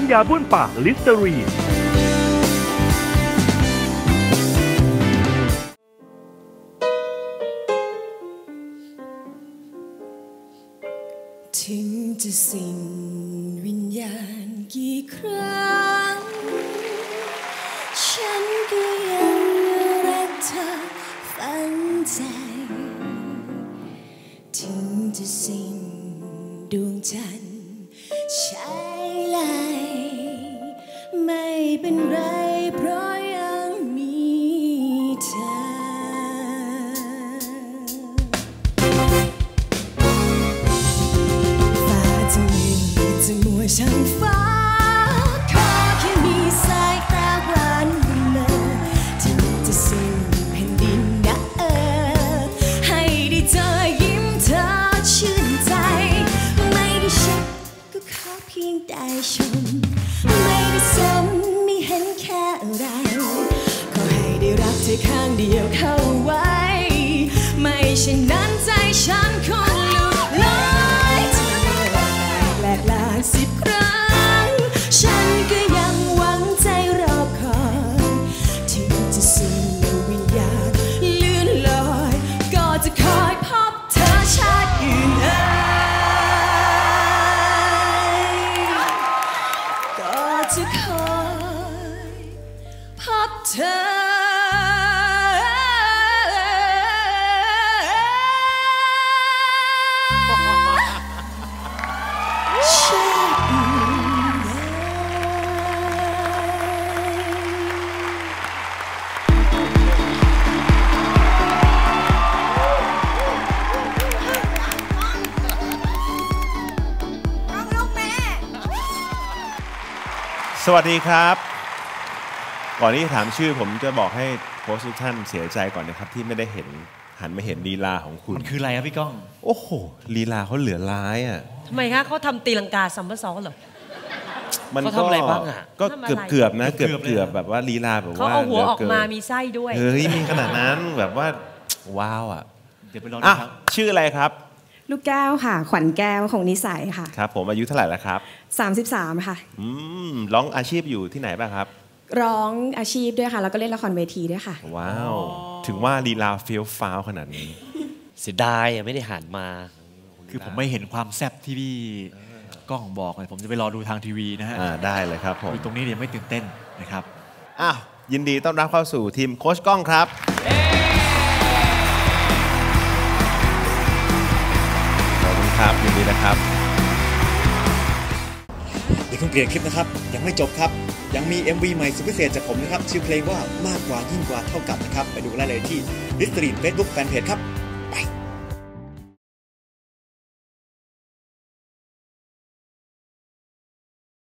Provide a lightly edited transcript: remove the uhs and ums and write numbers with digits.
ำยาบ้วนปากลิสเตอรีนถึงจะสิ้นวิญญาณกี่ครั้งฉันก็ยังรักเธอฝังใจถึงจะสิ้นดวงจันทร์ใช้ไหลไม่เป็นไรเพราะยังมีเธอช่างฟ้าขอแค่มีสายตาหวานละที่จะสิ้นแผ่นดินนะให้ได้เจอยิ้มเธอชื่นใจไม่ได้ชักก็ขอเพียงได้ชมไม่ได้สมไม่เห็นแค่อะไรขอให้ได้รักเธอข้างเดียวเข้าไว้ไม่เช่นนั้นใจฉันคงหลุดลอยเธอแหลกลาน10 ครั้งฉันก็ยังหวังใจรอคอยถึงจะสิ้นวิญญาณเลื่อนลอยก็จะคอยพบเธอชาติอื่นก็จะคอยพบเธอสวัสดีครับก่อนที่จะถามชื่อผมจะบอกให้โค้ชทุกท่านเสียใจก่อนนะครับที่ไม่ได้เห็นหันมาเห็นลีลาของคุณมันคืออะไรครับพี่ก้องโอ้โหลีลาเขาเหลือร้ายอ่ะทำไมคะเขาทำตีลังกาซัมเมอร์ซอลเหรอเขาทำอะไรบ้างอ่ะก็เกือบนะเกือบแบบว่าลีลาแบบว่าเขาเอาหัวออกมามีไส้ด้วยเฮ้ยมีขนาดนั้นแบบว่าว้าวอ่ะเดี๋ยวไปลองครับชื่ออะไรครับลูกแก้วค่ะขวัญแก้วของนิสัยค่ะครับผมอายุเท่าไหร่แล้วครับ 33ค่ะร้องอาชีพอยู่ที่ไหนบ้างครับร้องอาชีพด้วยค่ะแล้วก็เล่นละครเวทีด้วยค่ะว้าวถึงว่าลีลาเฟี้ยวฟ้าวขนาดนี้เสียดายไม่ได้หันมาคือผมไม่เห็นความแซ่บที่พี่ก้องบอกเลยผมจะไปรอดูทางทีวีนะฮะได้เลยครับผมตรงนี้ยังไม่ตื่นเต้นนะครับยินดีต้อนรับเข้าสู่ทีมโค้ชก้องครับขอบคุณครับยินดีนะครับอย่าเพิ่งเปลี่ยนคลิปนะครับยังไม่จบครับยังมี MV ใหม่สุดพิเศษจากผมนะครับชื่อเพลงว่ามากกว่ายิ่งกว่าเท่ากับนะครับไปดูได้เลยที่ Listerine Facebook Fanpage ครับไป